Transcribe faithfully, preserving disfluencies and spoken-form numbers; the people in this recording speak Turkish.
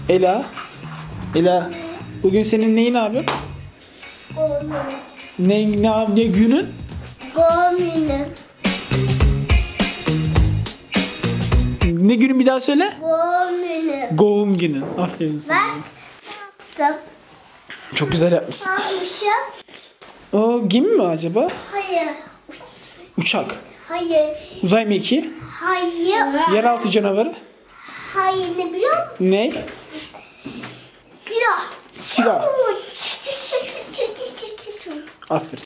Ela. Ela. Bugün senin neyin abi? Doğum Ne, ne, ne günün? günüm. Ne günün bir daha söyle? Doğum günüm. Doğum günün. Aferin sana. Ben yaptım. Çok güzel yapmışsın. Almışım. O gemi mi acaba? Hayır. Uçak. Hayır. Uzay mekiği. Hayır. Yeraltı canavarı. Hayır, ne biliyor musun? Ne? Silah. Silah. Oo, Aferin.